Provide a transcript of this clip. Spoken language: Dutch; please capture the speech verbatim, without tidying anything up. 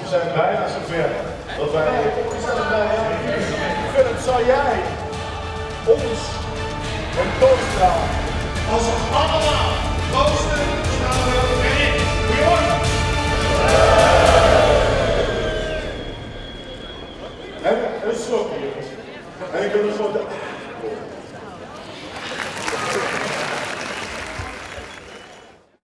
zijn bijna zover dat wij... Philip, zou jij ons een toast dragen? Als we allemaal roosten, staan we erin. Goedemorgen! En een slokje, jongens. En ik wil er zo...